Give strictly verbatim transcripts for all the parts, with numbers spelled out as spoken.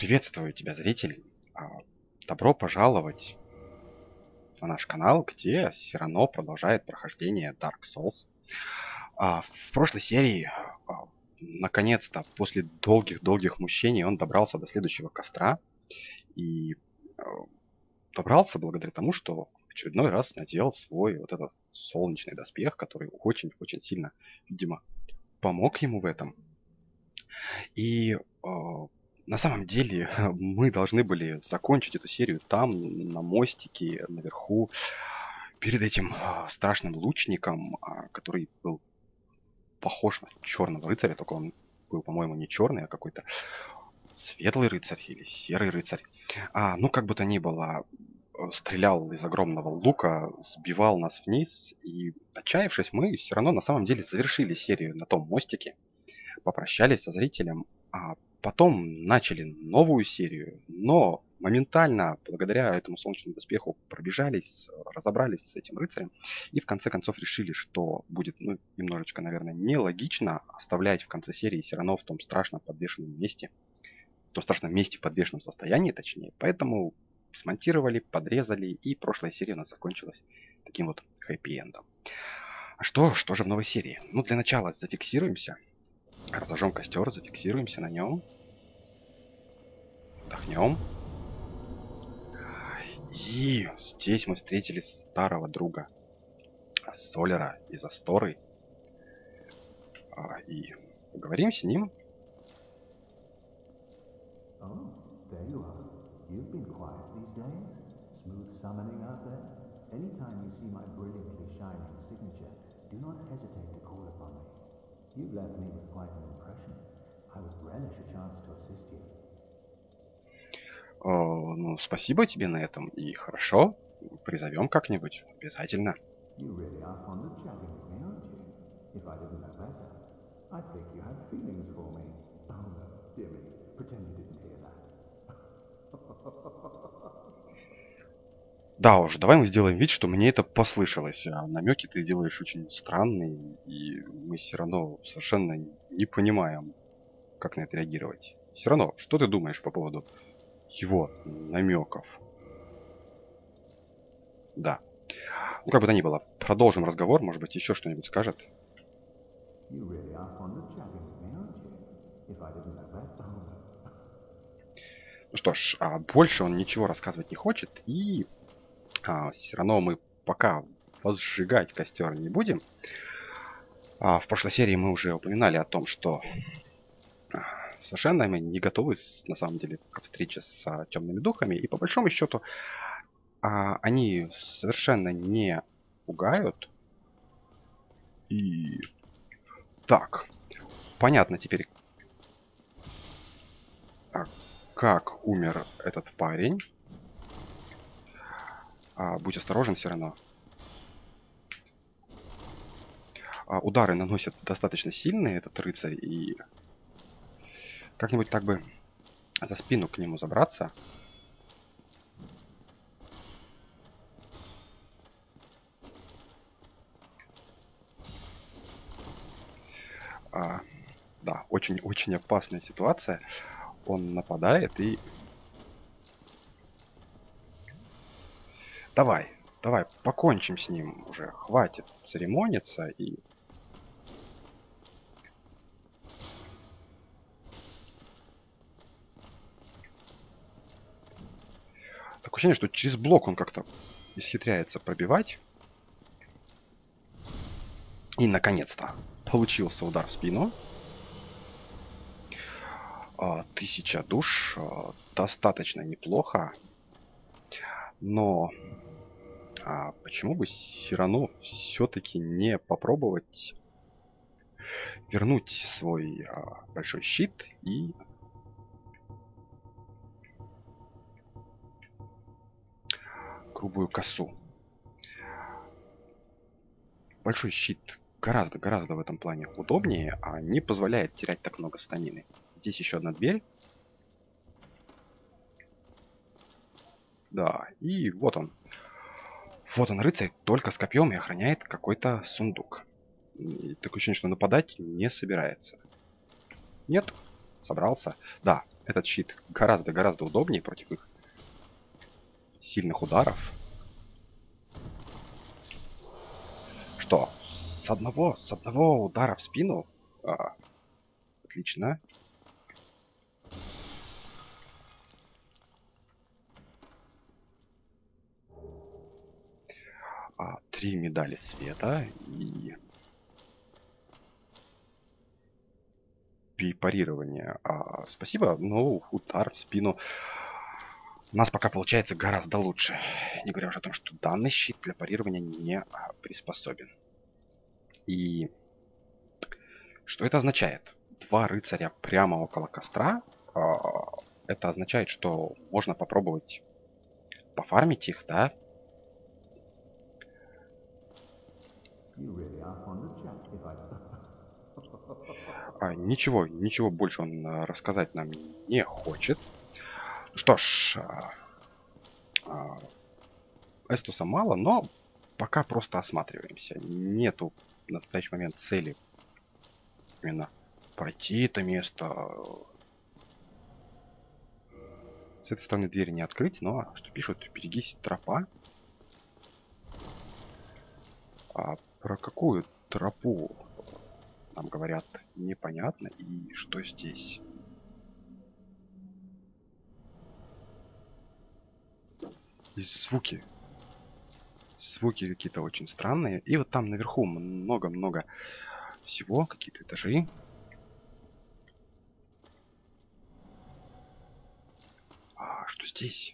Приветствую тебя, зритель. А, Добро пожаловать на наш канал, где Сирано продолжает прохождение Dark Souls. А, В прошлой серии, а, наконец-то, после долгих-долгих мучений, он добрался до следующего костра. И а, добрался благодаря тому, что в очередной раз надел свой вот этот солнечный доспех, который очень-очень сильно, видимо, помог ему в этом. И а, на самом деле мы должны были закончить эту серию там, на мостике, наверху, перед этим а, страшным лучником, а, который был похож на черного рыцаря, только он был, по-моему, не черный, а какой-то светлый рыцарь или серый рыцарь. А, ну, как бы то ни было, э, стрелял из огромного лука, сбивал нас вниз, и, отчаявшись, мы все равно на самом деле завершили серию на том мостике, попрощались со зрителем, а потом начали новую серию, но моментально, благодаря этому солнечному доспеху, пробежались, разобрались с этим рыцарем и в конце концов решили, что будет, ну, немножечко, наверное, нелогично оставлять в конце серии все равно в том страшном подвешенном месте, в том страшном месте в подвешенном состоянии, точнее. Поэтому смонтировали, подрезали, и прошлая серия у нас закончилась таким вот хэппи-эндом. А что, что же в новой серии? Ну, для начала зафиксируемся. Разожжем костер, зафиксируемся на нем. Отдохнем. И здесь мы встретили старого друга Солера из Асторы. А, и поговорим с ним. Oh, there you are. You've been quiet these days. Smooth summoning out there. Anytime you see my brilliantly shining signature, do not hesitate to call upon me. You've left me with quite an impression. I would relish a chance to assist you. О, ну, спасибо тебе на этом. И хорошо, призовем как-нибудь. Обязательно. You really are fond of chatting with me, aren't you? If I didn't know better, I'd think you had feelings for me. Oh no, dear me, pretend you didn't hear that. Да уж, давай мы сделаем вид, что мне это послышалось. А намеки ты делаешь очень странные, и мы все равно совершенно не понимаем, как на это реагировать. Все равно, что ты думаешь по поводу его намеков? Да. Ну, как бы то ни было, продолжим разговор, может быть, еще что-нибудь скажет. You really are fond of chatting with me, aren't you? If I didn't know better, oh no. Ну что ж, а больше он ничего рассказывать не хочет, и а, все равно мы пока возжигать костер не будем. А, в прошлой серии мы уже упоминали о том, что а, совершенно мы не готовы, с- на самом деле, к встрече с а, темными духами, и по большому счету а, они совершенно не пугают. И так, понятно теперь, а, как умер этот парень. А, будь осторожен все равно. А, удары наносят достаточно сильные этот рыцарь, и как-нибудь так бы за спину к нему забраться. А, да, очень-очень опасная ситуация. Он нападает и... Давай, давай, покончим с ним уже. Хватит церемониться и... Такое ощущение, что через блок он как-то исхитряется пробивать. И, наконец-то, получился удар в спину. А, тысяча душ. а, достаточно неплохо. Но а почему бы Сирану все-таки не попробовать вернуть свой а, большой щит и грубую косу? Большой щит гораздо-гораздо в этом плане удобнее, а не позволяет терять так много станины. Здесь еще одна дверь. Да, и вот он. Вот он, рыцарь, только с копьем и охраняет какой-то сундук. И такое ощущение, что нападать не собирается. Нет, собрался. Да, этот щит гораздо-гораздо удобнее против их сильных ударов. Что? С одного, с одного удара в спину? А, отлично. А, три медали света и... парирование. А, спасибо, но удар в спину у нас пока получается гораздо лучше. Не говоря уже о том, что данный щит для парирования не а, приспособен. И что это означает? Два рыцаря прямо около костра. А, это означает, что можно попробовать пофармить их, да? А, ничего, ничего больше он а, рассказать нам не хочет. Что ж, а, а, Эстуса мало, но пока просто осматриваемся. Нету на настоящий момент цели именно пройти это место. С этой стороны двери не открыть, но что пишут? Берегись, тропа. А про какую тропу нам говорят непонятно. И что здесь? И звуки. Звуки какие-то очень странные. И вот там наверху много-много всего. Какие-то этажи. А что здесь?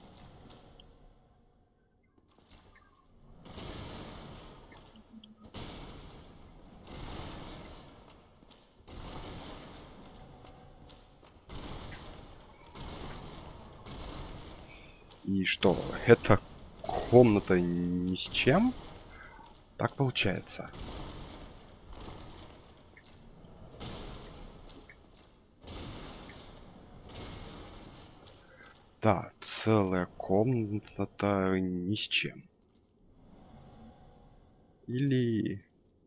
И что? Это комната ни с чем? Так получается. Да, целая комната ни с чем. Или...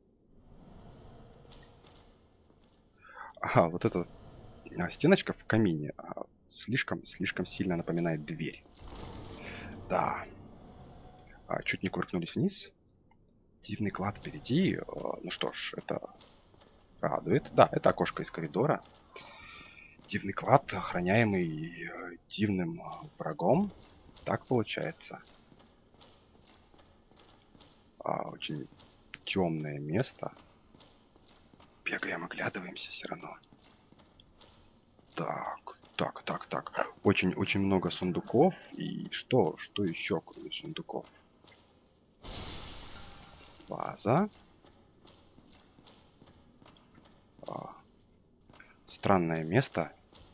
Ага, вот эта а, стеночка в камине а, слишком, слишком сильно напоминает дверь. Да. А, чуть не кувыркнулись вниз. Дивный клад впереди. А, ну что ж, это радует. Да, это окошко из коридора. Дивный клад, охраняемый э, дивным врагом. Так получается. А, очень темное место. Бегаем, оглядываемся все равно. Так, так, так, так. Очень-очень много сундуков. И что? Что еще, кроме сундуков? Ваза. А, странное место.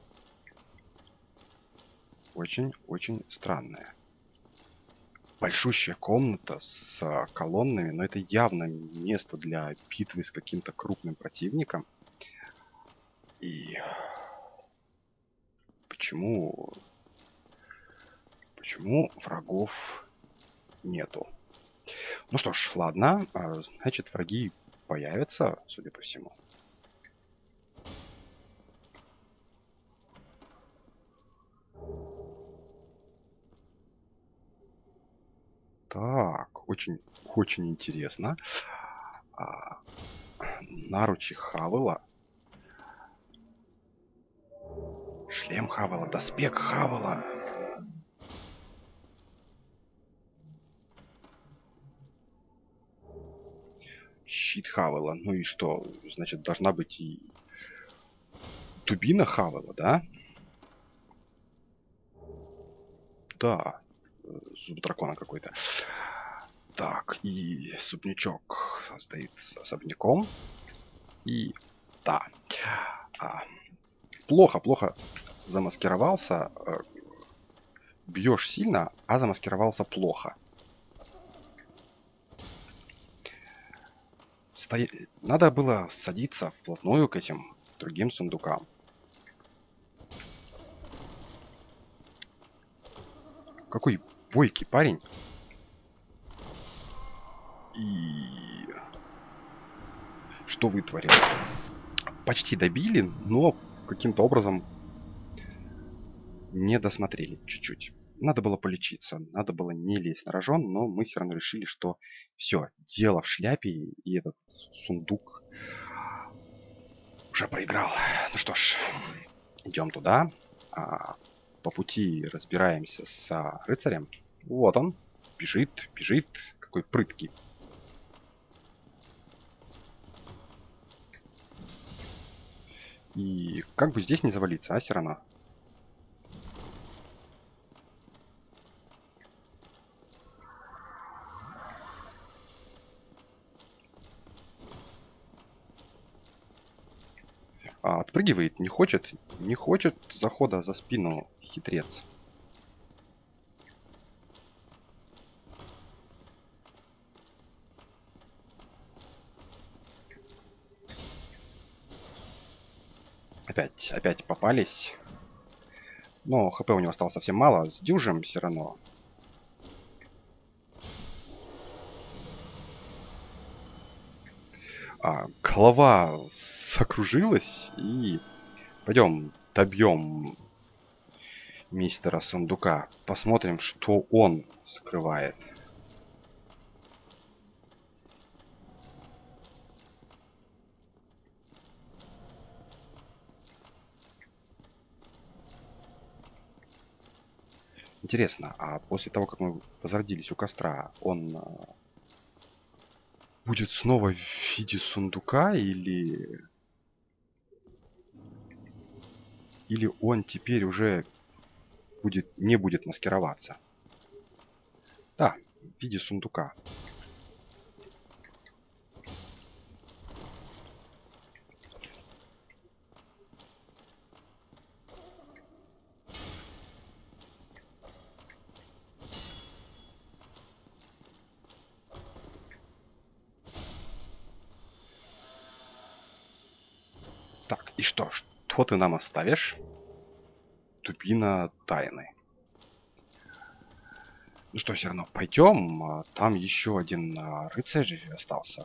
Очень-очень странное. Большущая комната с а, колоннами, но это явно место для битвы с каким-то крупным противником. И почему... Почему врагов нету? Ну что ж, ладно. А, значит, враги появятся, судя по всему. Так, очень, очень интересно. А, наручи Хавела. Шлем Хавела, доспех Хавела. Щит Хавела. Ну и что? Значит, должна быть и дубина Хавела, да? Да. Зуб дракона какой-то. Так, и супнячок стоит особняком. И да. А, плохо, плохо замаскировался. Бьешь сильно, а замаскировался плохо. Сто... Надо было садиться вплотную к этим другим сундукам. Какой бойкий парень. И... Что вытворил? Почти добили, но каким-то образом не досмотрели чуть-чуть. Надо было полечиться, надо было не лезть на рожон, но мы все равно решили, что все, дело в шляпе, и этот сундук уже проиграл. Ну что ж, идем туда. А, по пути разбираемся с рыцарем. Вот он. Бежит, бежит. Какой прыткий. И как бы здесь не завалиться, а, Сирано? А, отпрыгивает, не хочет. Не хочет захода за спину, хитрец. Опять, опять попались. Но хп у него осталось совсем мало. С дюжем все равно. А, голова закружилась. И пойдем добьем мистера Сундука. Посмотрим, что он скрывает. Интересно, а после того, как мы возродились у костра, он а, будет снова в виде сундука или... Или он теперь уже будет, не будет маскироваться? Да, в виде сундука. Так, и что? Что ты нам оставишь? Тупина тайны. Ну что, все равно пойдем. Там еще один рыцарь остался.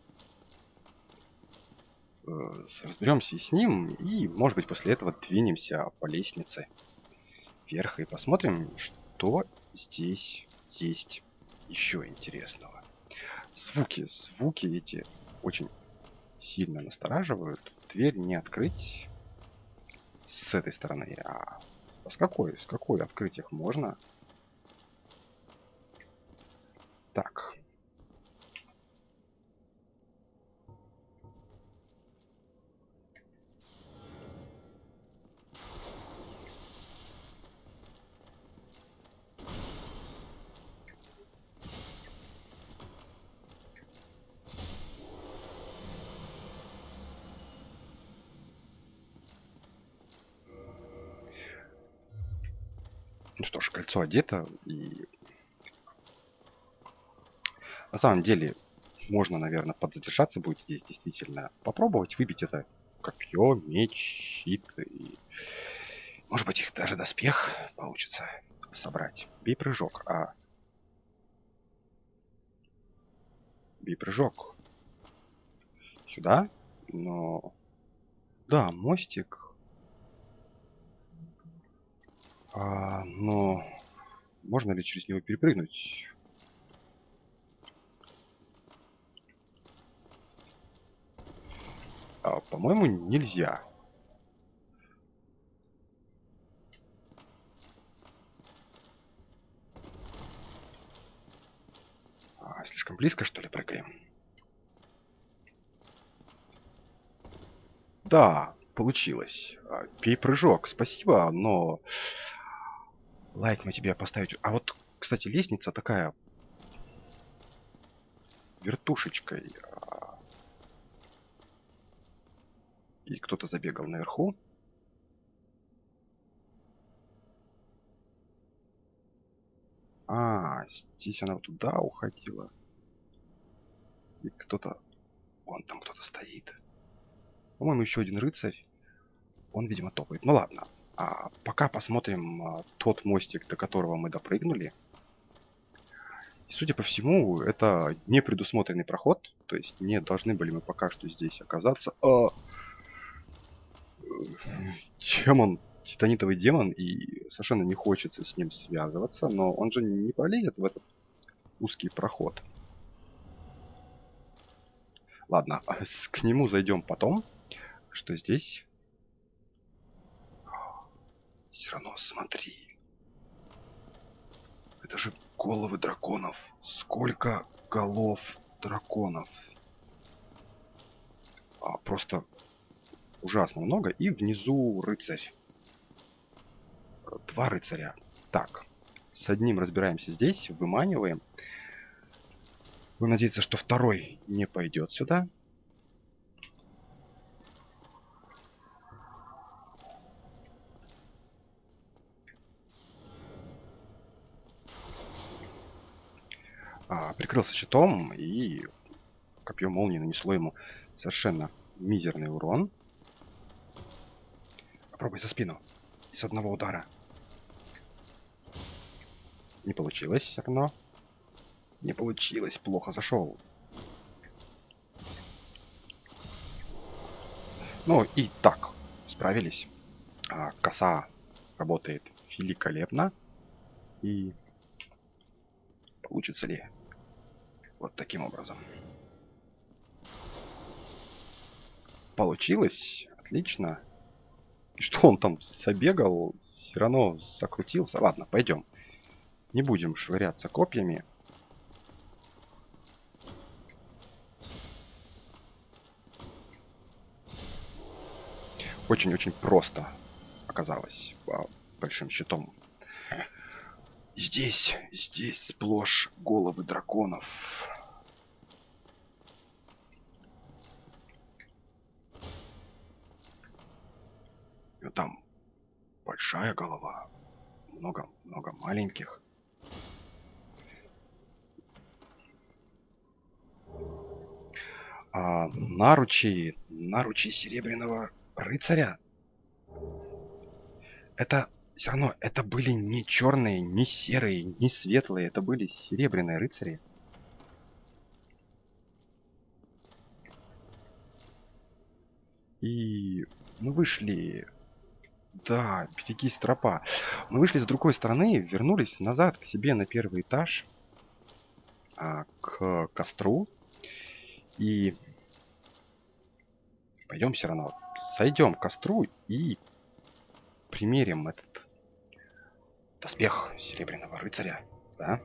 Разберемся и с ним. И, может быть, после этого двинемся по лестнице вверх и посмотрим, что здесь есть еще интересного. Звуки, звуки эти очень сильно настораживают. Дверь не открыть с этой стороны. А с какой? С какой открыть их можно? Так. Ну что ж, кольцо одето, и на самом деле можно, наверное, подзадержаться будет здесь действительно. Попробовать выбить это копье, меч, щит и... Может быть, их даже доспех получится собрать. Бей прыжок, а... Бей прыжок. Сюда? Но... Да, мостик. А, но... Можно ли через него перепрыгнуть? А, по-моему, нельзя. А, слишком близко, что ли, прыгаем? Да, получилось. А, бей прыжок, спасибо, но... Лайк мы тебе поставить. А вот, кстати, лестница такая... Вертушечкой. И кто-то забегал наверху. А, здесь она вот туда уходила. И кто-то... Вон там кто-то стоит. По-моему, еще один рыцарь. Он, видимо, топает. Ну ладно. А пока посмотрим а, тот мостик, до которого мы допрыгнули. И, судя по всему, это не предусмотренный проход. То есть не должны были мы пока что здесь оказаться. А... демон, титанитовый демон, и совершенно не хочется с ним связываться, но он же не полезет в этот узкий проход. Ладно, к нему зайдем потом. Что здесь? Все равно смотри. Это же головы драконов. Сколько голов драконов. А, просто ужасно много. И внизу рыцарь. Два рыцаря. Так. С одним разбираемся здесь. Выманиваем. Будем надеяться, что второй не пойдет сюда. А, прикрылся щитом, и копье молнии нанесло ему совершенно мизерный урон. Попробуй за спину. И с одного удара. Не получилось все равно. Не получилось. Плохо зашел. Ну и так. Справились. А, коса работает великолепно. И получится ли вот таким образом? Получилось. Отлично. И что он там забегал? Все равно закрутился. Ладно, пойдем. Не будем швыряться копьями. Очень-очень просто оказалось большим щитом. Здесь, здесь сплошь головы драконов. И там большая голова. Много-много маленьких. А, наручи, наручи серебряного рыцаря. Это все равно, это были не черные, не серые, не светлые. Это были серебряные рыцари. И мы вышли... Да, берегись тропа. Мы вышли с другой стороны, вернулись назад к себе на первый этаж. А, к костру. И... Пойдем все равно. Сойдем к костру и примерим этот доспех серебряного рыцаря. Да?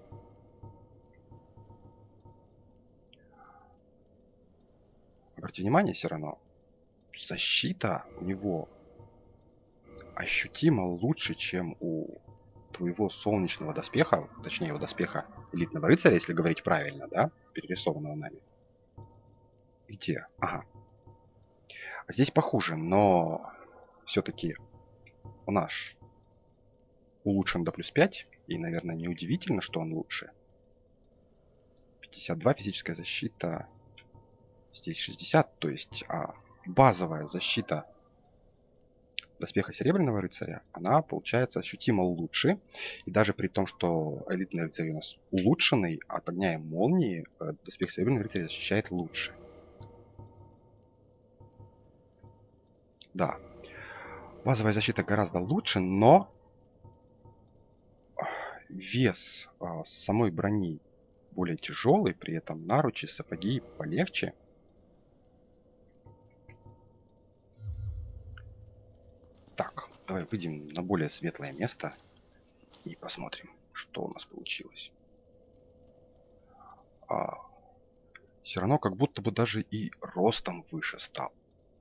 Обратите внимание, все равно защита у него ощутимо лучше, чем у твоего солнечного доспеха, точнее у доспеха элитного рыцаря, если говорить правильно, да, перерисованного нами. Где? Ага. А здесь похуже, но все-таки у нас улучшен до плюс пять, и, наверное, неудивительно, что он лучше. пятьдесят два физическая защита, здесь шестьдесят, то есть а, базовая защита доспеха серебряного рыцаря, она получается ощутимо лучше. И даже при том, что элитный рыцарь у нас улучшенный, от огня и молнии доспех серебряного рыцаря защищает лучше. Да. Базовая защита гораздо лучше, но вес а, самой брони более тяжелый, при этом наручи, сапоги полегче. Так, давай выйдем на более светлое место и посмотрим, что у нас получилось. А, все равно как будто бы даже и ростом выше стал.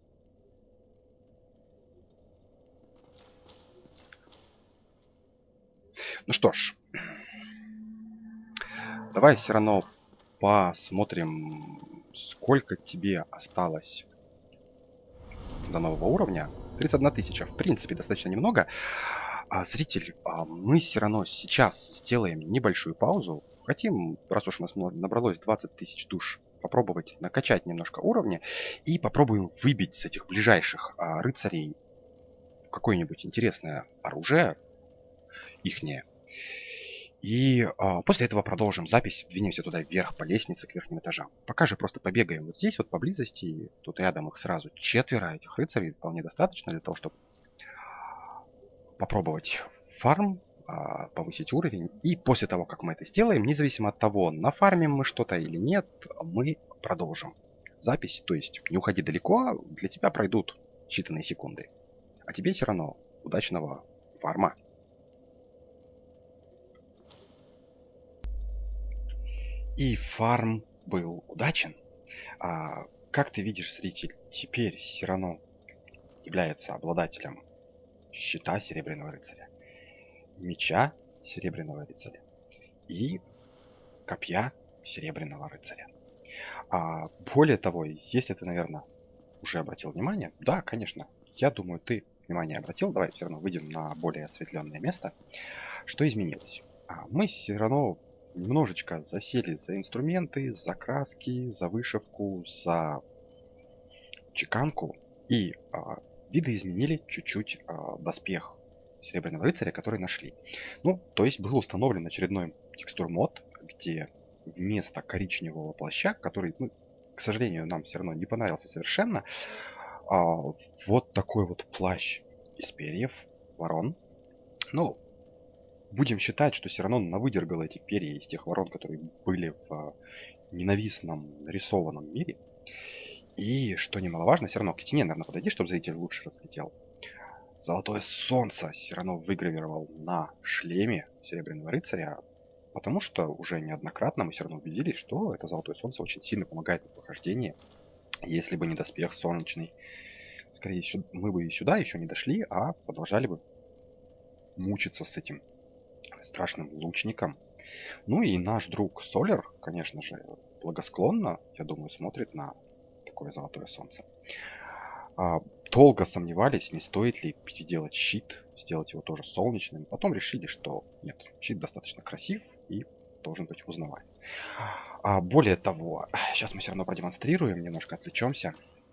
Ну что ж, давай все равно посмотрим, сколько тебе осталось до нового уровня. тридцать одна тысяча, в принципе, достаточно немного. А, зритель, а, мы все равно сейчас сделаем небольшую паузу. Хотим, раз уж у нас набралось двадцать тысяч душ, попробовать накачать немножко уровня. И попробуем выбить с этих ближайших а, рыцарей какое-нибудь интересное оружие ихнее. И а, после этого продолжим запись, двинемся туда вверх по лестнице к верхним этажам. Пока же просто побегаем вот здесь вот поблизости, тут рядом их сразу четверо, этих рыцарей вполне достаточно для того, чтобы попробовать фарм, а, повысить уровень. И после того, как мы это сделаем, независимо от того, нафармим мы что-то или нет, мы продолжим запись. То есть не уходи далеко, для тебя пройдут считанные секунды. А тебе все равно удачного фарма. И фарм был удачен. А, как ты видишь, зритель, теперь Сирано является обладателем щита Серебряного Рыцаря, меча Серебряного Рыцаря и копья Серебряного Рыцаря. А более того, если ты, наверное, уже обратил внимание, да, конечно, я думаю, ты внимание обратил, давай все равно выйдем на более осветленное место. Что изменилось? А, мы все равно немножечко засели за инструменты, за краски, за вышивку, за чеканку и а, видоизменили чуть-чуть а, доспех Серебряного Рыцаря, который нашли. Ну, то есть был установлен очередной текстур мод, где вместо коричневого плаща, который, ну, к сожалению, нам все равно не понравился совершенно, а, вот такой вот плащ из перьев ворон. Ну, будем считать, что все равно навыдергал эти перья из тех ворон, которые были в ненавистном нарисованном мире. И, что немаловажно, все равно к стене, наверное, подойди, чтобы зритель лучше разглядел. Золотое солнце все равно выгравировал на шлеме Серебряного Рыцаря, потому что уже неоднократно мы все равно убедились, что это Золотое Солнце очень сильно помогает в прохождении. Если бы не доспех солнечный, скорее всего, мы бы и сюда еще не дошли, а продолжали бы мучиться с этим страшным лучником. Ну и наш друг Солер, конечно же, благосклонно, я думаю, смотрит на такое Золотое Солнце. А, долго сомневались, не стоит ли переделать щит, сделать его тоже солнечным. Потом решили, что нет, щит достаточно красив и должен быть узнаваем. А, более того, сейчас мы все равно продемонстрируем, немножко отвлечемся.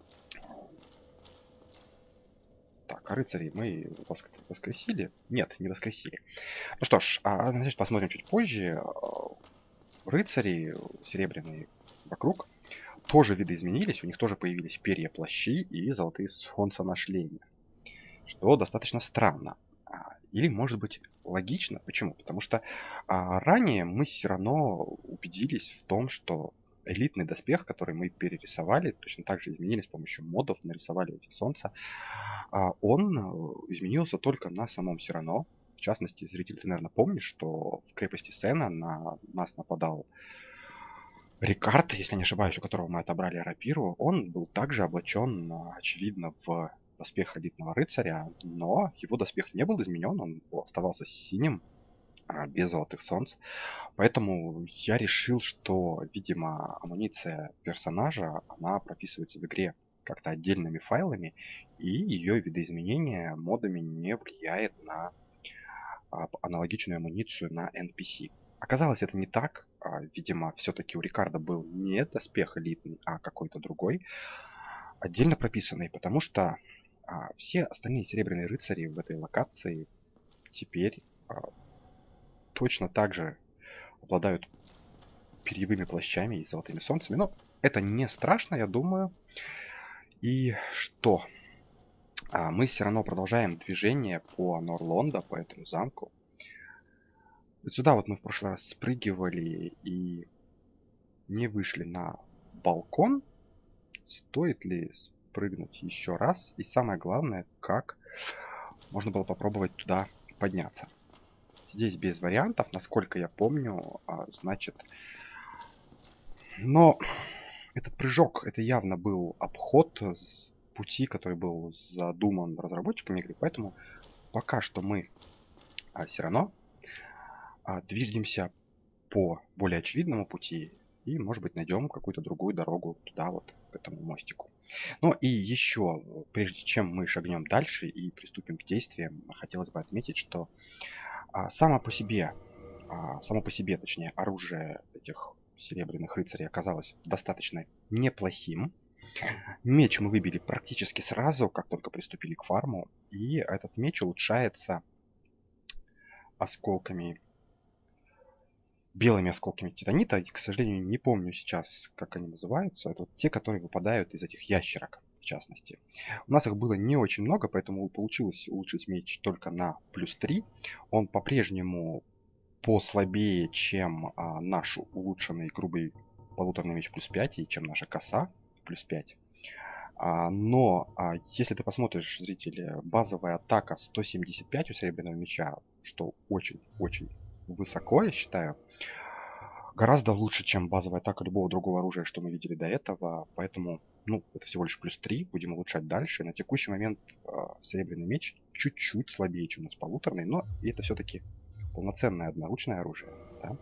Так, а рыцарей мы воск- воскресили? Нет, не воскресили. Ну что ж, а, значит, посмотрим чуть позже. Рыцари серебряные вокруг тоже видоизменились, у них тоже появились перья, плащи и золотые солнца на шлеме. Что достаточно странно. А, Или, может быть, логично. Почему? Потому что а, ранее мы все равно убедились в том, что элитный доспех, который мы перерисовали, точно так же изменили с помощью модов, нарисовали эти солнца, а, он э, изменился только на самом Сирано. В частности, зритель, ты, наверное, помнишь, что в крепости Сена на нас нападал Рикард, если не ошибаюсь, у которого мы отобрали рапиру. Он был также облачен, а, очевидно, в доспех элитного рыцаря, но его доспех не был изменен, он был- оставался синим, а, без золотых солнц. Поэтому я решил, что, видимо, амуниция персонажа, она прописывается в игре как-то отдельными файлами, и ее видоизменение модами не влияет на а, аналогичную амуницию на эн пи си. Оказалось, это не так. А, Видимо, все-таки у Рикардо был не доспех элитный, а какой-то другой, отдельно прописанный, потому что а, все остальные серебряные рыцари в этой локации теперь а, точно так же обладают перьевыми плащами и золотыми солнцами. Но это не страшно, я думаю. И что? А, мы все равно продолжаем движение по Норлонда, по этому замку. Вот сюда вот мы в прошлый раз спрыгивали и не вышли на балкон. Стоит ли спрыгнуть еще раз? И самое главное, как можно было попробовать туда подняться. Здесь без вариантов, насколько я помню, а, значит... Но этот прыжок, это явно был обход с пути, который был задуман разработчиками игры. Поэтому пока что мы а, все равно а, движемся по более очевидному пути и, может быть, найдем какую-то другую дорогу туда вот, к этому мостику. Ну и еще, прежде чем мы шагнем дальше и приступим к действиям, хотелось бы отметить, что а, само по себе, а, само по себе, точнее, оружие этих серебряных рыцарей оказалось достаточно неплохим. Меч мы выбили практически сразу, как только приступили к фарму, и этот меч улучшается осколками белыми осколками титанита. И, к сожалению, не помню сейчас, как они называются. Это вот те, которые выпадают из этих ящерок, в частности. У нас их было не очень много, поэтому получилось улучшить меч только на плюс три. Он по-прежнему послабее, чем а, наш улучшенный грубый полуторный меч плюс пять и чем наша коса плюс пять. А, но а, если ты посмотришь, зрители, базовая атака сто семьдесят пять у серебряного меча, что очень-очень высоко, я считаю, гораздо лучше, чем базовая атака любого другого оружия, что мы видели до этого. Поэтому, ну, это всего лишь плюс три, будем улучшать дальше. На текущий момент э, серебряный меч чуть-чуть слабее, чем у нас полуторный, но это все-таки полноценное одноручное оружие. Да?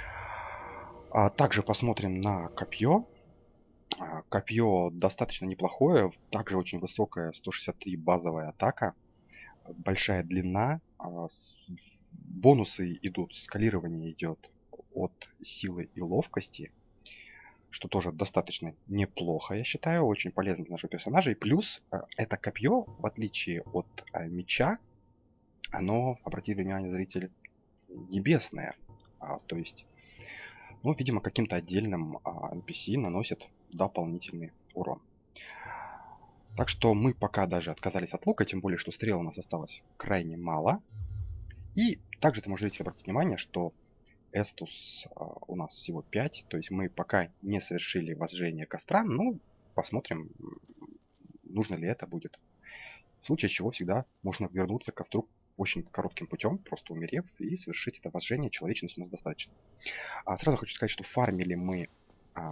А также посмотрим на копье. А, Копье достаточно неплохое, также очень высокая сто шестьдесят три базовая атака, большая длина, а, с- бонусы идут, скалирование идет от силы и ловкости, что тоже достаточно неплохо, я считаю, очень полезно для нашего персонажа. И плюс а, это копье, в отличие от а, меча, оно, обрати внимание, зритель, небесное. А, то есть, ну, видимо, каким-то отдельным а, эн пи си наносит дополнительный урон. Так что мы пока даже отказались от лука, тем более, что стрел у нас осталось крайне мало. И также ты можешь обратить внимание, что эстус а, у нас всего пять, то есть мы пока не совершили возжжение костра, ну, посмотрим, нужно ли это будет. В случае чего всегда можно вернуться к костру очень коротким путем, просто умерев, и совершить это возжжение. Человечности у нас достаточно. А сразу хочу сказать, что фармили мы а,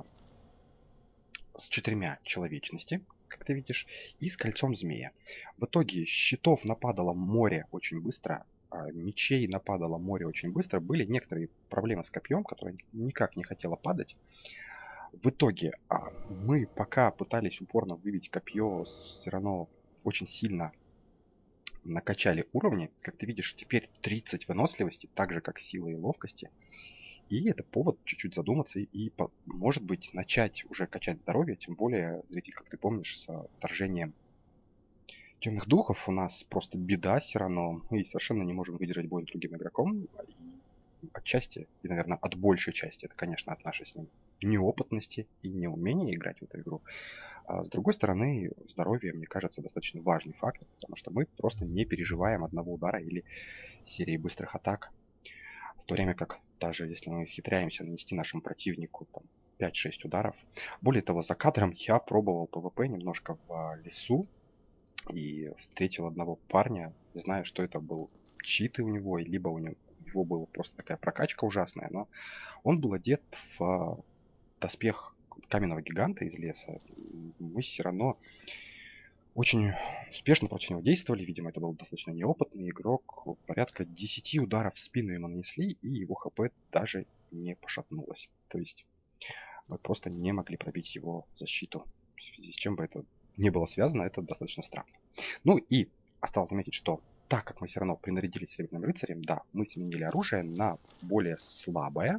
с четырьмя человечности, как ты видишь, и с кольцом змея. В итоге щитов нападало море очень быстро, а мечей нападало море очень быстро. Были некоторые проблемы с копьем, которое никак не хотело падать. В итоге а, мы пока пытались упорно выбить копье, все равно очень сильно накачали уровни. Как ты видишь, теперь тридцать выносливости, так же как силы и ловкости. И это повод чуть-чуть задуматься и, и, может быть, начать уже качать здоровье. Тем более, зритель, как ты помнишь, с вторжением темных духов у нас просто беда все равно. Мы совершенно не можем выдержать бой с другим игроком. И отчасти, и, наверное, от большей части, это, конечно, от нашей с ним неопытности и неумения играть в эту игру. А с другой стороны, здоровье, мне кажется, достаточно важный фактор, потому что мы просто не переживаем одного удара или серии быстрых атак. В то время как даже если мы исхитряемся нанести нашему противнику там, пять-шесть ударов. Более того, за кадром я пробовал пэ вэ пэ немножко в лесу и встретил одного парня. Не знаю, что это был читы у него, либо у него, у него была просто такая прокачка ужасная, но он был одет в доспех каменного гиганта из леса. Мы все равно очень успешно против него действовали. Видимо, это был достаточно неопытный игрок. Порядка десяти ударов в спину ему нанесли, и его хэ пэ даже не пошатнулось. То есть мы просто не могли пробить его защиту. В связи с чем бы это не было связано, это достаточно странно. Ну и осталось заметить, что так как мы все равно принарядились Серебряным рыцарем, да, мы сменили оружие на более слабое,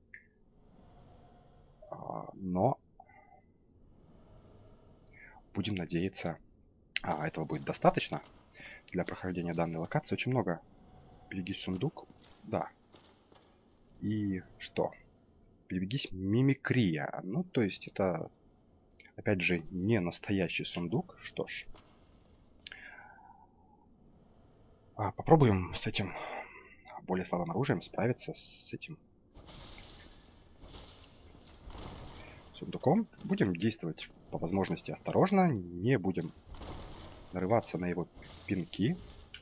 но будем надеяться, а, этого будет достаточно для прохождения данной локации. Очень много. Берегись сундук. Да. И что? Берегись мимикрия. Ну, то есть это, опять же, не настоящий сундук. Что ж. А, попробуем с этим более слабым оружием справиться с этим сундуком. Будем действовать по возможности осторожно. Не будем нарываться на его пинки.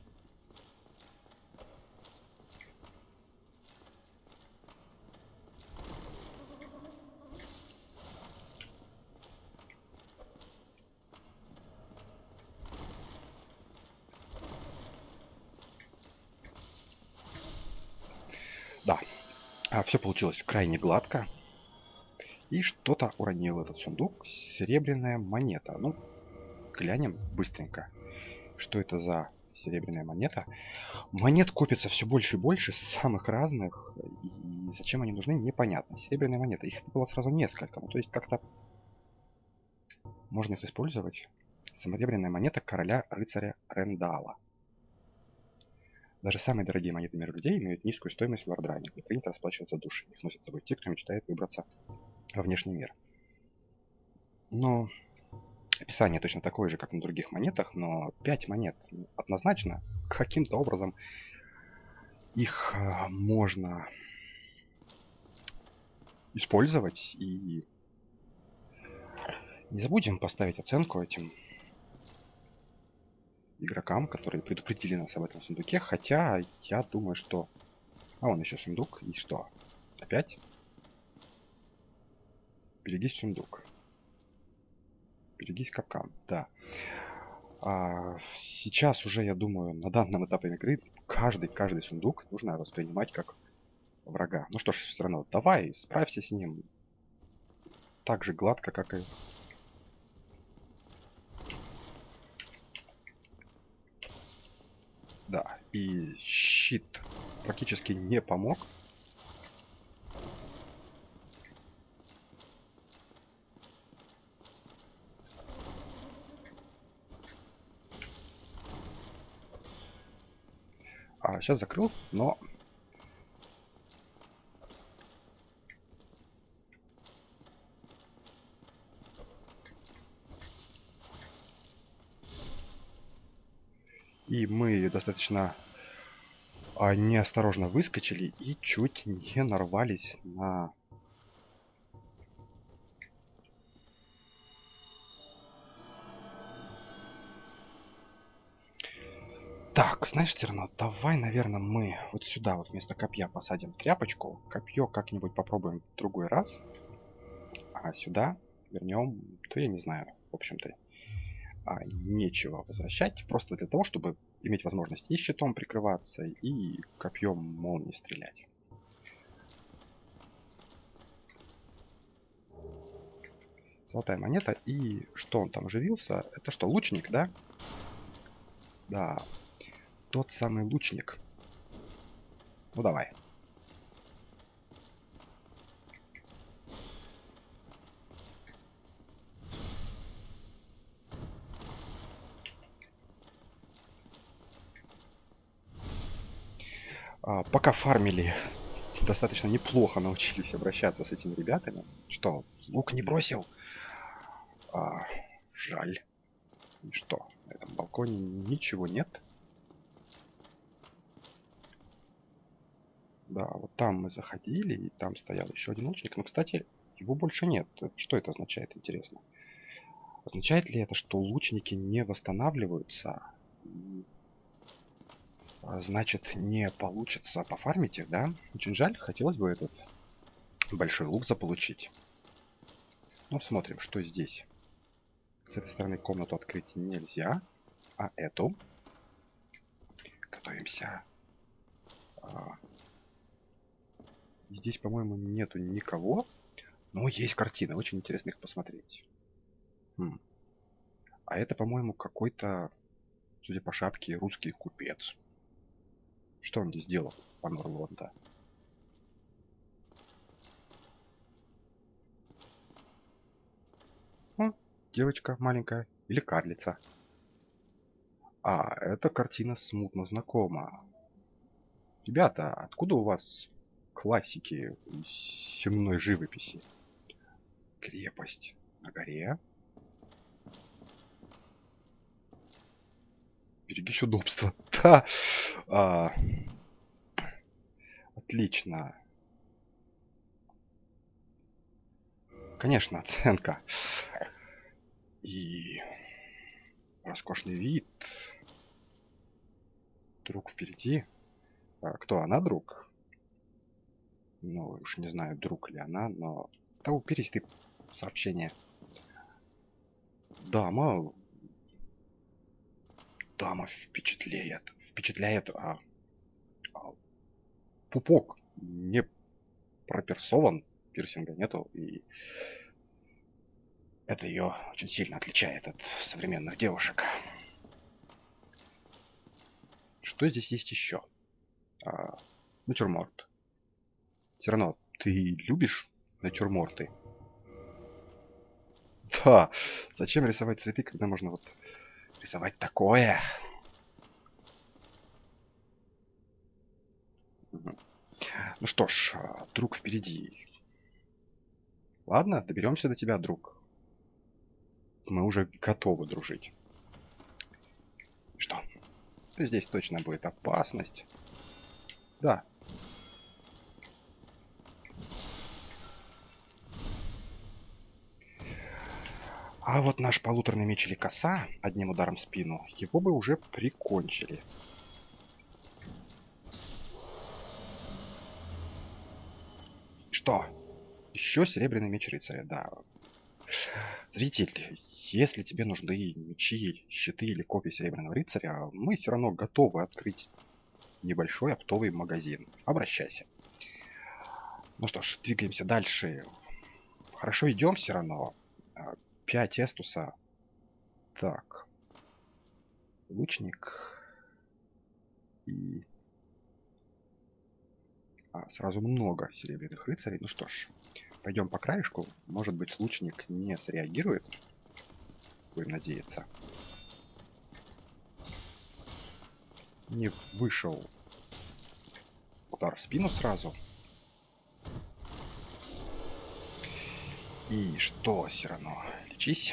Да, а, все получилось крайне гладко. И что-то уронил этот сундук. Серебряная монета. Ну, глянем быстренько, что это за серебряная монета. Монет копится все больше и больше, самых разных. И зачем они нужны, непонятно. Серебряная монета. Их было сразу несколько. Ну, то есть как-то можно их использовать. Серебряная монета короля рыцаря Рендала. Даже самые дорогие монеты мира людей имеют низкую стоимость в Лордране, где принято расплачиваться за души. Их носят с собой те, кто мечтает выбраться во внешний мир. Но описание точно такое же, как на других монетах, но пять монет однозначно каким-то образом их а, можно использовать. И не забудем поставить оценку этим игрокам, которые предупредили нас об этом сундуке. Хотя я думаю, что... А вон еще сундук. И что? Опять? Берегись сундук. Берегись капкан. Да. А сейчас уже, я думаю, на данном этапе игры каждый, каждый сундук нужно воспринимать как врага. Ну что ж, все равно, давай, справься с ним так же гладко, как и... Да, и щит практически не помог. А сейчас закрыл, но... И мы достаточно а, неосторожно выскочили и чуть не нарвались на... Так, знаешь, Терно, давай, наверное, мы вот сюда вот вместо копья посадим тряпочку. Копье как-нибудь попробуем в другой раз. А сюда вернем, то я не знаю, в общем-то, а, нечего возвращать. Просто для того, чтобы иметь возможность и щитом прикрываться, и копьем молнии стрелять. Золотая монета. И что он там оживился? Это что, лучник, да? Да. Тот самый лучник. Ну давай. А, пока фармили, достаточно неплохо научились обращаться с этими ребятами. Что, лук не бросил? А, жаль. И что, на этом балконе ничего нет? Да, вот там мы заходили, и там стоял еще один лучник. Но, кстати, его больше нет. Что это означает, интересно? Означает ли это, что лучники не восстанавливаются? А, значит, не получится пофармить их, да? Очень жаль, хотелось бы этот большой лук заполучить. Ну, смотрим, что здесь. С этой стороны комнату открыть нельзя. А эту? Готовимся. А, здесь, по-моему, нету никого. Но есть картины. Очень интересно их посмотреть. Хм. А это, по-моему, какой-то, судя по шапке, русский купец. Что он здесь делал, пан Орлонда? О, девочка маленькая. Или карлица. А, эта картина смутно знакома. Ребята, откуда у вас классики земной живописи? Крепость на горе. Берегись удобства. Да. А, отлично. Конечно, оценка. И роскошный вид. Друг впереди. А кто она, друг? Ну, уж не знаю, друг ли она, но... Да, уперись ты в сообщение. Дама... Дама впечатляет. Впечатляет... А... а, пупок не проперсован. Пирсинга нету. И... это ее очень сильно отличает от современных девушек. Что здесь есть еще? А, натюрморт. Все равно, ты любишь натюрморты? Да, зачем рисовать цветы, когда можно вот рисовать такое? Мгм. Ну что ж, а, друг впереди. Ладно, доберемся до тебя, друг. Мы уже готовы дружить. Что? Здесь точно будет опасность. Да. А вот наш полуторный меч или коса одним ударом в спину, его бы уже прикончили. Что? Еще серебряный меч рыцаря, да. Зритель, если тебе нужны мечи, щиты или копии серебряного рыцаря, мы все равно готовы открыть небольшой оптовый магазин. Обращайся. Ну что ж, двигаемся дальше. Хорошо идем все равно. А, пять эстуса. Так. Лучник. И... А, сразу много серебряных рыцарей. Ну что ж, пойдем по краешку. Может быть, лучник не среагирует. Будем надеяться. Не вышел удар в спину сразу. И что, все равно? Лечись.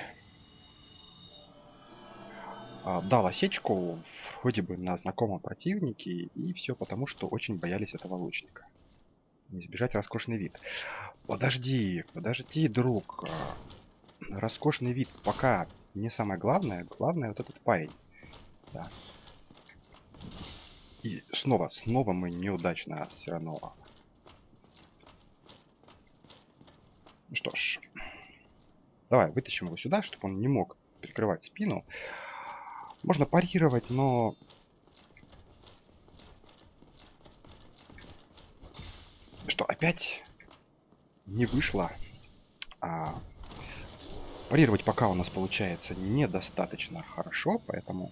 А, дал осечку вроде бы на знакомом противнике. И все потому, что очень боялись этого лучника. Не избежать роскошный вид. Подожди, подожди, друг. А, роскошный вид пока не самое главное. Главное вот этот парень. Да. И снова, снова мы неудачно все равно. Ну что ж. Давай, вытащим его сюда, чтобы он не мог прикрывать спину. Можно парировать, но... Что, опять не вышло? А... Парировать пока у нас получается недостаточно хорошо, поэтому...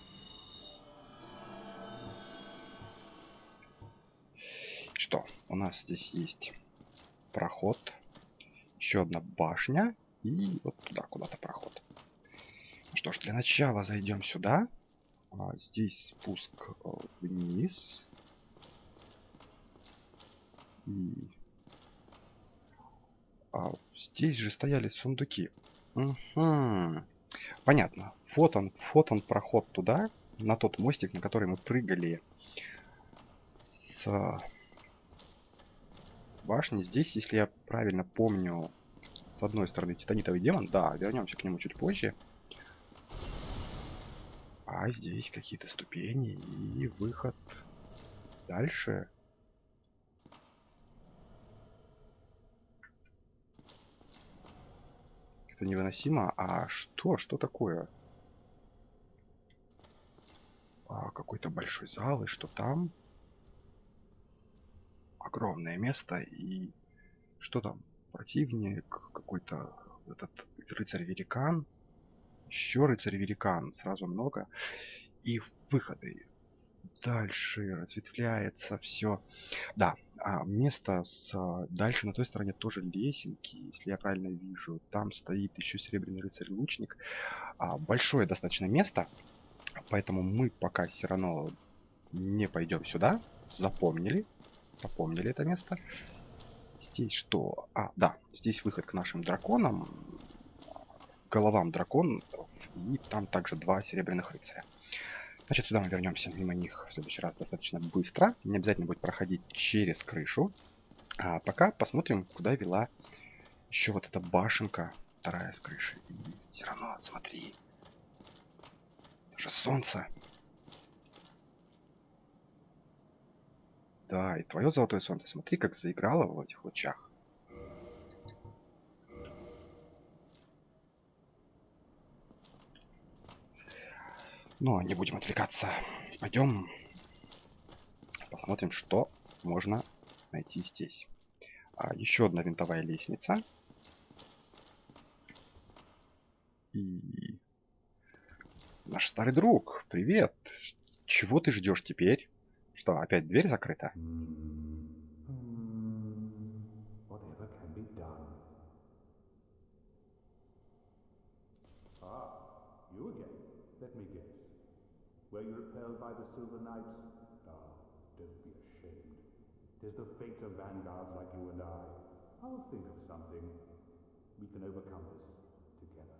Что, у нас здесь есть проход. Еще одна башня. И вот туда куда-то проход. Ну что ж, для начала зайдем сюда. А, здесь спуск вниз. И... А, здесь же стояли сундуки. Угу. Понятно. Вот он, вот он проход туда, на тот мостик, на который мы прыгали с башни. Здесь, если я правильно помню, с одной стороны титанитовый демон. Да, вернемся к нему чуть позже. А здесь какие-то ступени и выход дальше. Это невыносимо. А что? Что такое? А, какой-то большой зал. И что там? Огромное место. И что там? Противник. Какой-то этот рыцарь-великан. Еще рыцарь-великан. Сразу много. И выходы. Дальше разветвляется все. Да, а место с дальше на той стороне тоже лесенки, если я правильно вижу. Там стоит еще серебряный рыцарь-лучник. А, большое достаточно место, поэтому мы пока все равно не пойдем сюда. Запомнили. Запомнили это место. Здесь что? А, да, здесь выход к нашим драконам. Головам дракон. И там также два серебряных рыцаря. Значит, сюда мы вернемся мимо них в следующий раз достаточно быстро. Не обязательно будет проходить через крышу. А пока посмотрим, куда вела еще вот эта башенка, вторая с крыши. И все равно, смотри, даже солнце. Да, и твое золотое солнце, смотри, как заиграло в этих лучах. Но не будем отвлекаться. Пойдем посмотрим, что можно найти здесь. А, еще одна винтовая лестница. И наш старый друг, привет. Чего ты ждешь теперь? Что, опять дверь закрыта? Hmm. Hmm. Whatever can be done. Ah, you again. Let me guess. Were you repelled by the Silver Knights? Ah, don't be ashamed. It is the fate of vanguards like you and I. I'll think of something. We can overcome this together.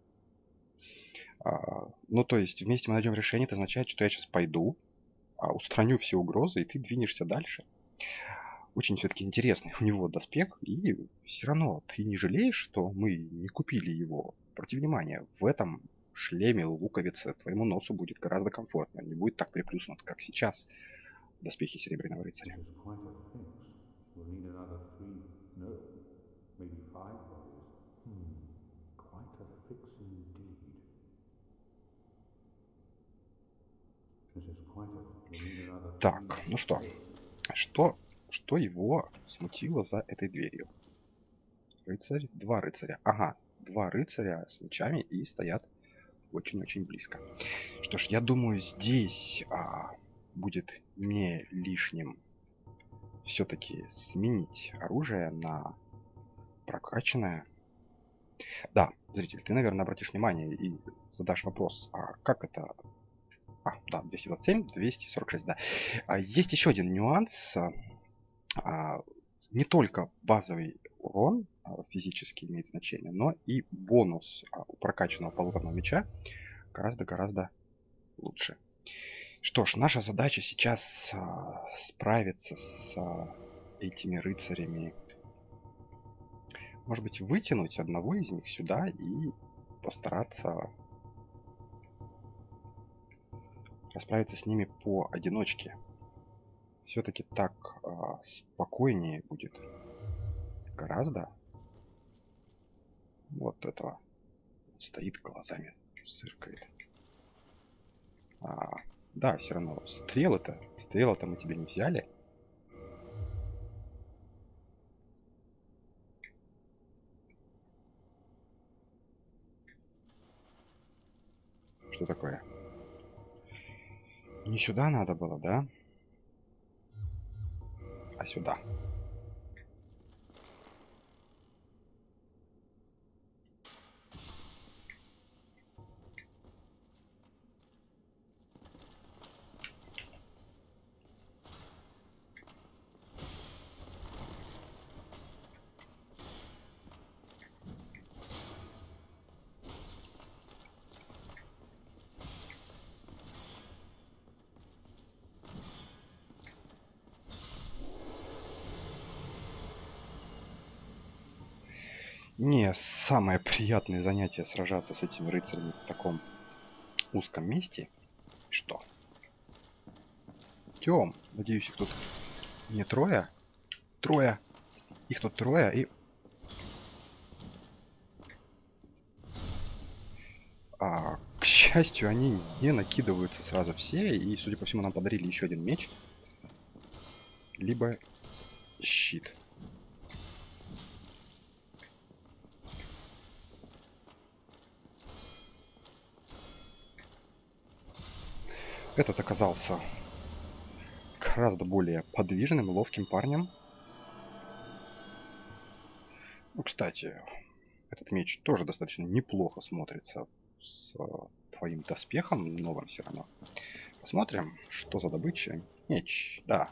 А, ну, то есть вместе мы найдем решение. Это означает, что я сейчас пойду, а, устраню все угрозы, и ты двинешься дальше. Очень все-таки интересный у него доспех, и все равно ты не жалеешь, что мы не купили его. Обрати внимание, в этом шлеме луковицы твоему носу будет гораздо комфортнее. Он не будет так приплюснут, как сейчас в доспехе Серебряного Рыцаря. It is quite a fix. We'll need another three, no, maybe five bodies. Hmm, quite a fix indeed. This is quite a... We'll need another three. Так, ну что, что, что его смутило за этой дверью? Рыцарь, два рыцаря. Ага, два рыцаря с мечами и стоят очень-очень близко. Что ж, я думаю, здесь а, будет не лишним все-таки сменить оружие на прокачанное. Да, зритель, ты, наверное, обратишь внимание и задашь вопрос, а как это... А, да, двести двадцать семь, двести сорок шесть, да. А, есть еще один нюанс. А, не только базовый урон а, физически имеет значение, но и бонус а, у прокачанного полуторного меча гораздо-гораздо лучше. Что ж, наша задача сейчас а, справиться с а, этими рыцарями. Может быть, вытянуть одного из них сюда и постараться расправиться с ними поодиночке. Все-таки так а, спокойнее будет. Гораздо. Вот этого. Стоит глазами, зыркает. А, да, все равно. Стрелы-то. Стрелы-то мы тебе не взяли. Что такое? Не сюда надо было, да? А сюда. Не самое приятное занятие сражаться с этими рыцарями в таком узком месте. Что? Тём, надеюсь, их тут не трое? Трое. Их тут трое, и... А, к счастью, они не накидываются сразу все, и, судя по всему, нам подарили еще один меч. Либо щит. Этот оказался гораздо более подвижным и ловким парнем. Ну, кстати, этот меч тоже достаточно неплохо смотрится с твоим доспехом новым все равно. Посмотрим, что за добыча. Меч, да.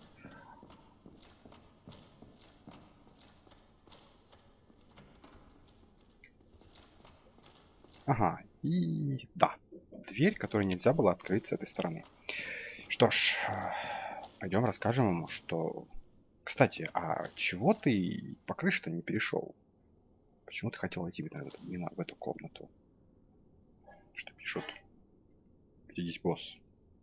Ага, и да. Дверь, которую нельзя было открыть с этой стороны. Что ж, пойдем расскажем ему, что... Кстати, а чего ты по крыше-то не перешел? Почему ты хотел идти именно в эту комнату? Что пишут? Где здесь босс?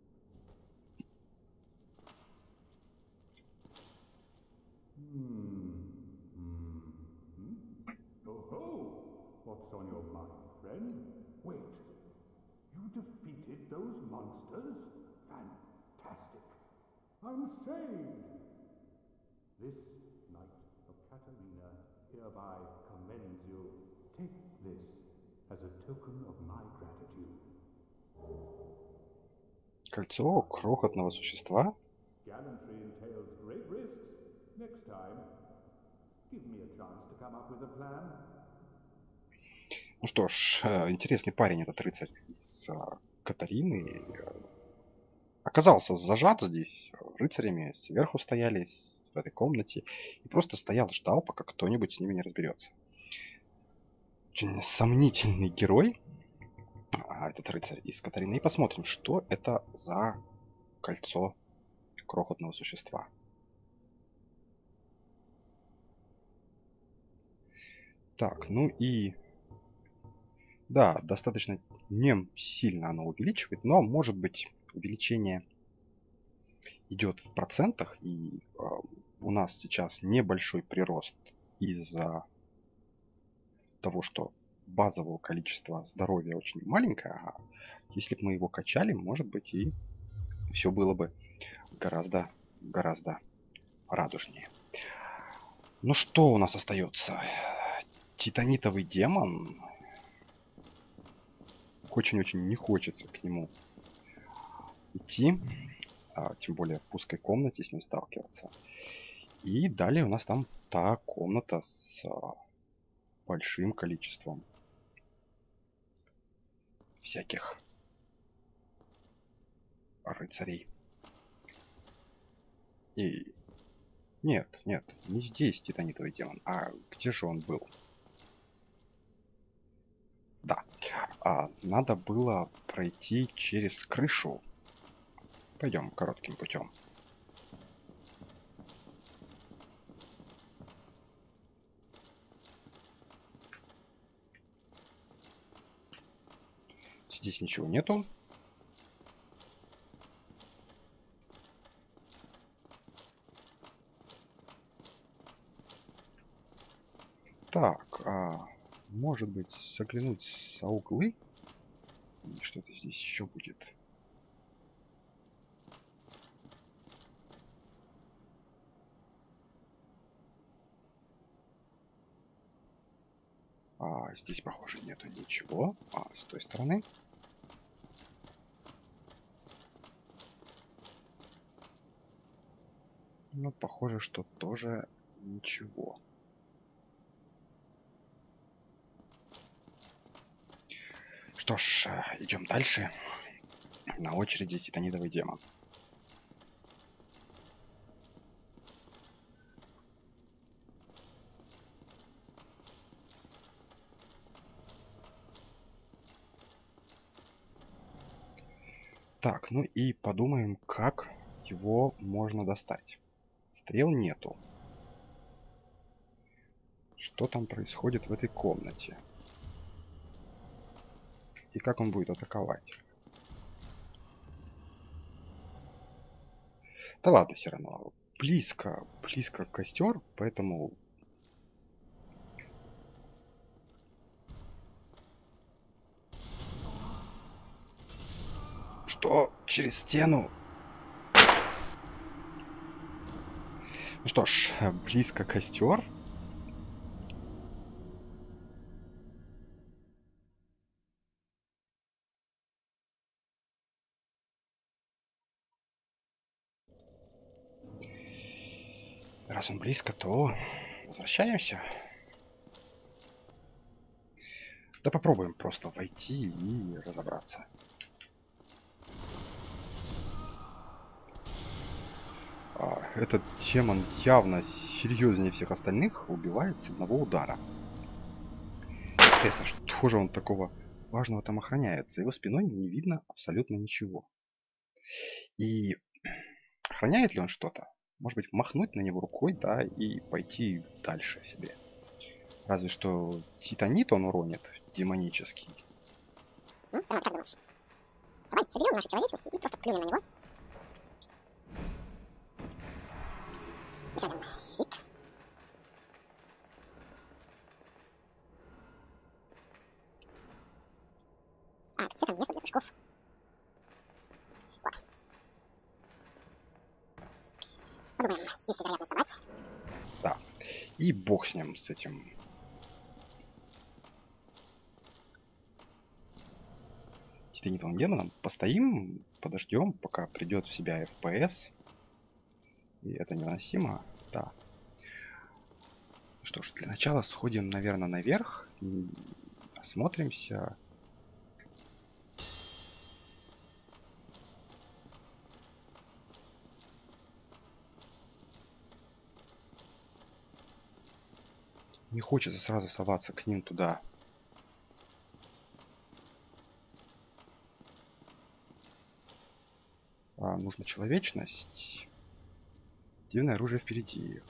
What's on your mind, friend? Wait. You defeated those monsters? Fantastic. I'm saved. This Knight of Katarina hereby commends you. Take this as a token of my gratitude. Кольцо крохотного существа? Gallantry entails great risks. Next time, give me a chance to come up with a plan. Ну что ж, интересный парень этот рыцарь с Катарины. Оказался зажат здесь рыцарями сверху стояли в этой комнате и просто стоял, ждал, пока кто-нибудь с ними не разберется. Очень сомнительный герой, а, этот рыцарь из Катарины. И посмотрим, что это за кольцо крохотного существа. Так, ну и... Да, достаточно не сильно оно увеличивает, но может быть увеличение идет в процентах, и э, у нас сейчас небольшой прирост из-за того, что базового количества здоровья очень маленькое, а если бы мы его качали, может быть, и все было бы гораздо, гораздо радужнее. Ну что у нас остается? Титанитовый демон. Очень-очень не хочется к нему идти, а, тем более в узкой комнате с ним сталкиваться. И далее у нас там та комната с а, большим количеством всяких рыцарей. И нет, нет, не здесь титанитовый демон. А где же он был? Да. А, надо было пройти через крышу. Пойдем коротким путем. Здесь ничего нету. Так, а, может быть, заглянуть за углы? Что-то здесь еще будет. А, здесь, похоже, нету ничего. А, с той стороны. Ну, похоже, что тоже ничего. Что ж, идем дальше. На очереди титанитовый демон. Так, ну и подумаем, как его можно достать. Стрел нету. Что там происходит в этой комнате? И как он будет атаковать? Да ладно, все равно. Близко, близко костер, поэтому... Что? Через стену? Ну что ж, близко костер. Раз он близко, то возвращаемся. Да попробуем просто войти и разобраться. А, этот демон явно серьезнее всех остальных убивает с одного удара. Интересно, что же он такого важного там охраняет? За его спиной не видно абсолютно ничего. И охраняет ли он что-то? Может быть, махнуть на него рукой, да, и пойти дальше себе. Разве что титанит он уронит демонический. Ну, Роман, как думаешь? Давай соберем нашу человечность и просто плюнем на него. Еще один щит. А, где там место для прыжков? Вот. Подумаем, здесь вероятно собрать. Да. И бог с ним, с этим... титанитовым демоном. Постоим, подождем, пока придет в себя эф пи эс. И это невыносимо. Да. Что ж, для начала сходим, наверное, наверх. И осмотримся. Не хочется сразу соваться к ним туда. А, нужна человечность. Дивное оружие впереди.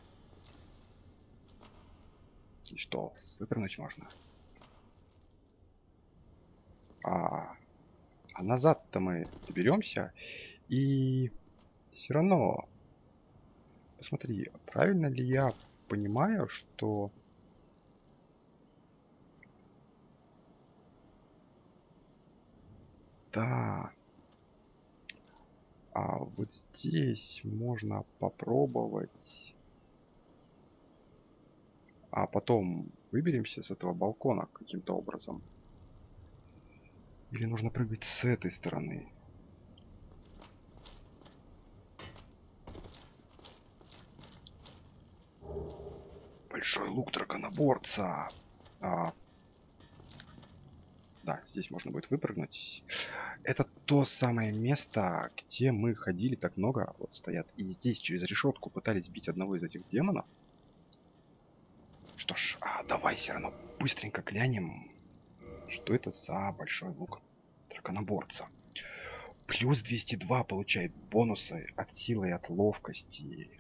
И что, выпрыгнуть можно? А, а назад-то мы доберемся. И все равно, посмотри, правильно ли я понимаю, что... Да. А вот здесь можно попробовать... А потом выберемся с этого балкона каким-то образом. Или нужно прыгать с этой стороны? Большой лук драконоборца. А, да, здесь можно будет выпрыгнуть. Это то самое место, где мы ходили так много. Вот стоят. И здесь через решетку пытались бить одного из этих демонов. Что ж, а, давай все равно быстренько глянем, что это за большой лук драконоборца. Плюс двести два получает бонусы от силы и от ловкости.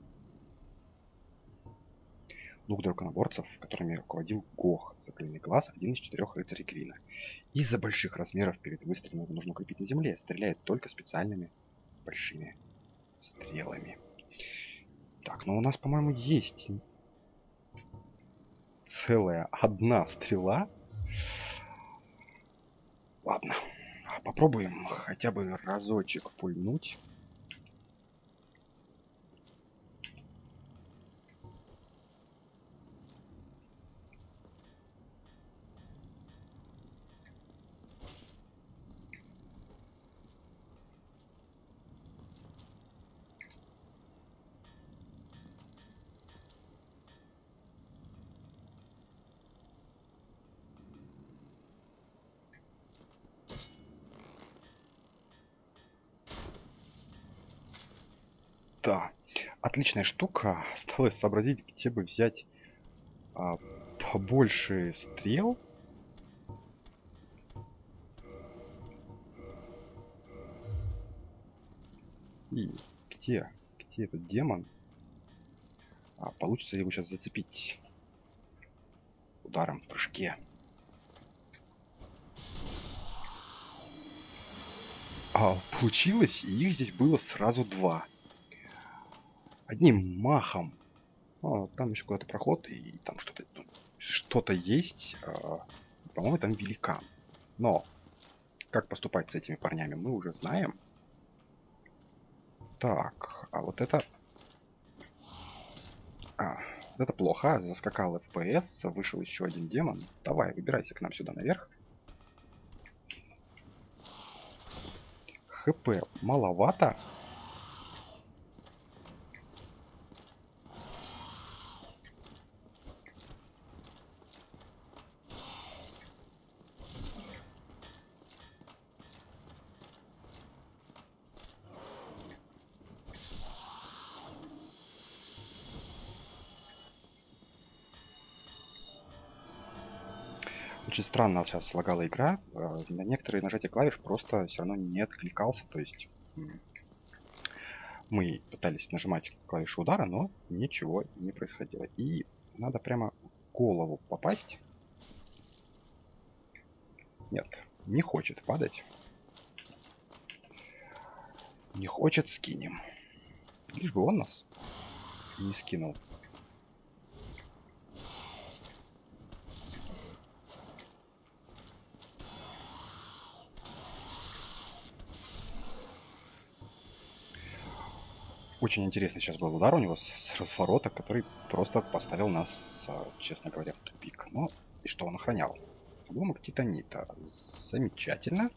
Лук драконоборцев, которыми руководил Гох, закрытый глаз, один из четырех рыцарей Крина. Из-за больших размеров перед выстрелом его нужно укрепить на земле. Стреляет только специальными большими стрелами. Так, ну у нас, по-моему, есть целая одна стрела. Ладно, попробуем хотя бы разочек пульнуть. Да, отличная штука. Осталось сообразить, где бы взять а, побольше стрел. И где? Где этот демон? А, получится ли его сейчас зацепить ударом в прыжке? А, получилось, и их здесь было сразу два. Одним махом. А, там еще куда-то проход, и там что-то что-то есть. А, по-моему, там великан. Но как поступать с этими парнями, мы уже знаем. Так, а вот это... А, это плохо. Заскакал эф пи эс, вышел еще один демон. Давай, выбирайся к нам сюда наверх. ХП маловато. Очень странно сейчас лагала игра. На некоторые нажатия клавиш просто все равно не откликался. То есть мы пытались нажимать клавишу удара, но ничего не происходило. И надо прямо в голову попасть. Нет, не хочет падать. Не хочет, скинем. Лишь бы он нас не скинул. Очень интересный сейчас был удар у него с разворота, который просто поставил нас, честно говоря, в тупик. Ну, и что он охранял? Обломок титанита. Замечательно.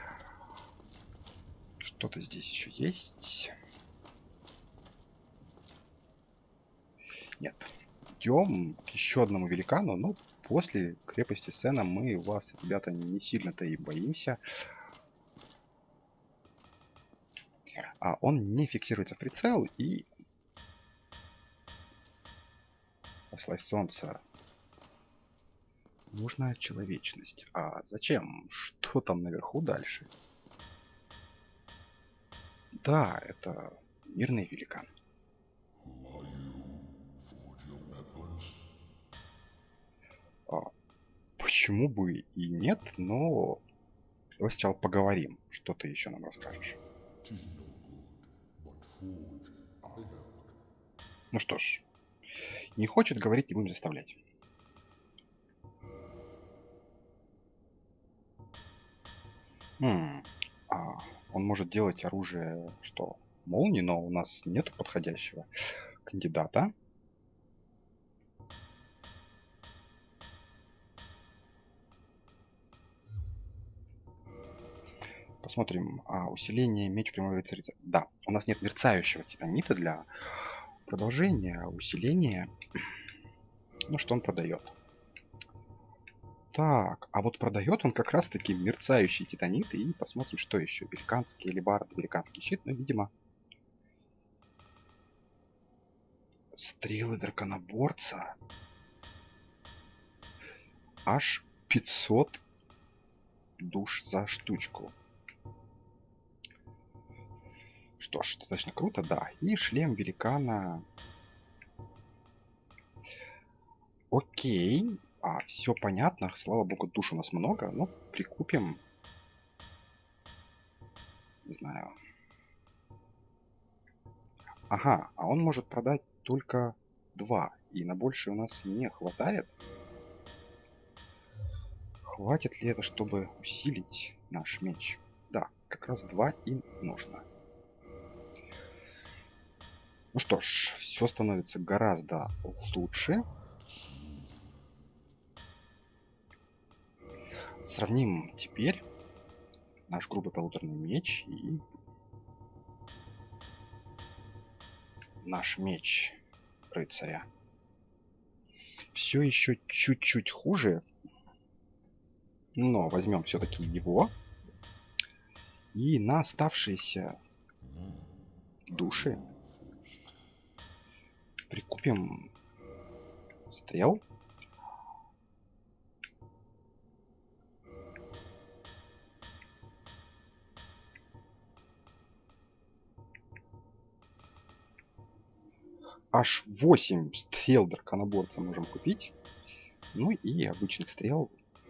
Что-то здесь еще есть. Нет. Идем к еще одному великану. Ну, после крепости Сена мы вас, ребята, не сильно-то и боимся. А он не фиксируется в прицел, и... Послать солнца. Нужна человечность. А зачем? Что там наверху дальше? Да, это мирный великан. А, почему бы и нет, но давай сначала поговорим. Что ты еще нам расскажешь? Ну что ж, не хочет говорить, не будем заставлять. М, а, он может делать оружие, что? Молнии, но у нас нет подходящего кандидата. Посмотрим. А, усиление меч прямой рыцаря. Да, у нас нет мерцающего титанита для продолжения. Усиление. Ну, что он продает? Так, а вот продает он как раз таки мерцающий титанит. И посмотрим, что еще. Великанский алебард, великанский щит. Ну, видимо, стрелы драконоборца. Аж пятьсот душ за штучку. Что ж, достаточно круто, да. И шлем великана. Окей. А, все понятно. Слава богу, душ у нас много. Ну, прикупим. Не знаю. Ага, а он может продать только два. И на больше у нас не хватает. Хватит ли это, чтобы усилить наш меч? Да, как раз два и нужно. Ну что ж, все становится гораздо лучше. Сравним теперь наш грубый полуторный меч и наш меч рыцаря. Все еще чуть-чуть хуже, но возьмем все-таки его. И на оставшиеся души прикупим стрел. Аж восемь стрел драконоборца можем купить. Ну и обычных стрел.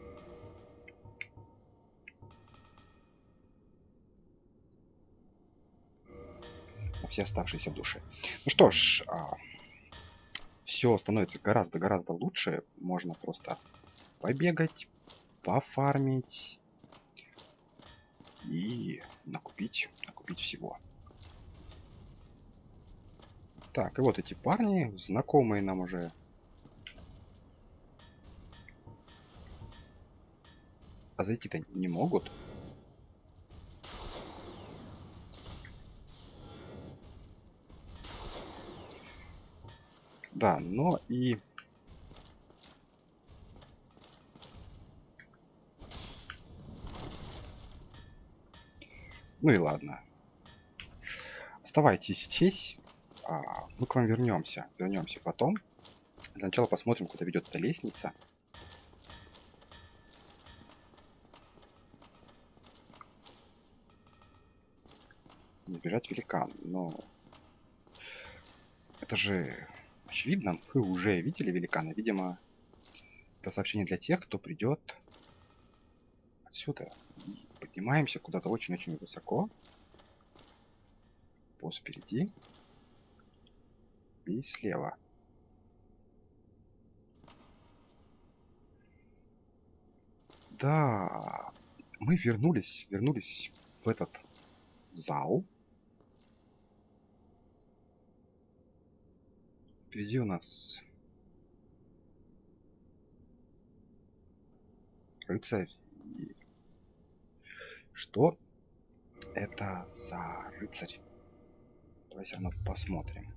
На все оставшиеся души. Ну что ж, а, все становится гораздо-гораздо лучше. Можно просто побегать, пофармить и накупить, накупить всего. Так, и вот эти парни, знакомые нам уже. А зайти-то не могут. Да, но и... Ну и ладно. Оставайтесь здесь. А, мы к вам вернемся. Вернемся потом. Для начала посмотрим, куда ведет эта лестница. Набирать великан. Но... Это же очевидно. Вы уже видели великана. Видимо, это сообщение для тех, кто придет отсюда. И поднимаемся куда-то очень-очень высоко. Босс впереди. И слева. Да, мы вернулись, вернулись в этот зал. Впереди у нас рыцарь. И что это за рыцарь? Давай все равно посмотрим.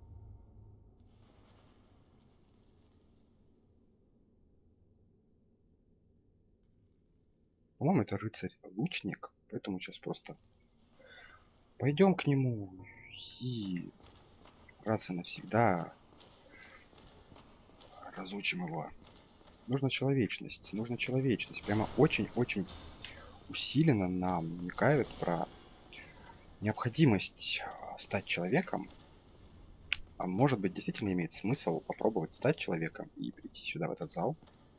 По-моему, это рыцарь-лучник. Поэтому сейчас просто пойдем к нему и раз и навсегда разучим его. Нужна человечность. Нужна человечность. Прямо очень-очень усиленно нам намекают про необходимость а, стать человеком. А может быть, действительно имеет смысл попробовать стать человеком и прийти сюда, в этот зал.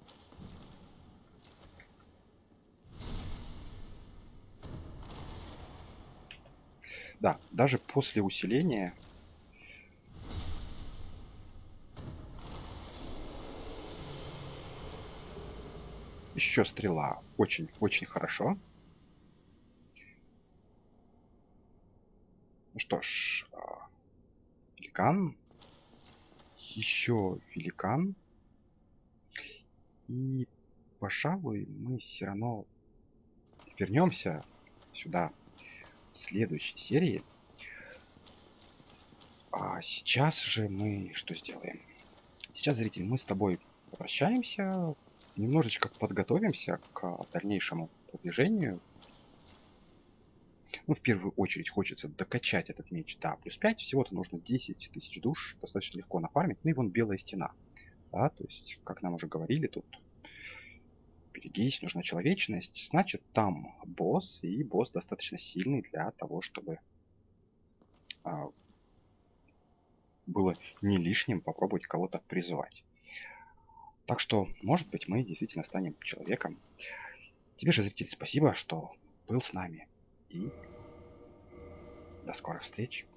Да, даже после усиления еще стрела очень-очень хорошо. Ну что ж, а, великан. Еще великан. И, пожалуй, мы все равно вернемся сюда в следующей серии. А сейчас же мы что сделаем? Сейчас, зритель, мы с тобой попрощаемся, немножечко подготовимся к дальнейшему продвижению. Ну, в первую очередь хочется докачать этот меч до плюс пять. Всего-то нужно десять тысяч душ. Достаточно легко нафармить. Ну и вон белая стена. Да, то есть, как нам уже говорили, тут берегись, нужна человечность. Значит, там босс, и босс достаточно сильный для того, чтобы а, было не лишним попробовать кого-то призывать. Так что, может быть, мы действительно станем человеком. Тебе же, зритель, спасибо, что был с нами. И до скорых встреч.